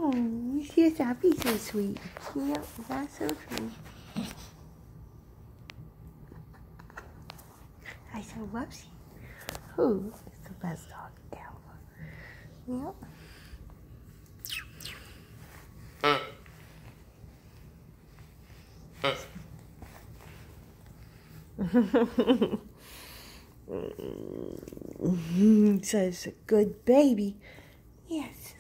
Oh, he's happy, so sweet. Yep, that's so true. I said, whoopsie. Who is the best dog ever? Yep. Says a good baby. Yes.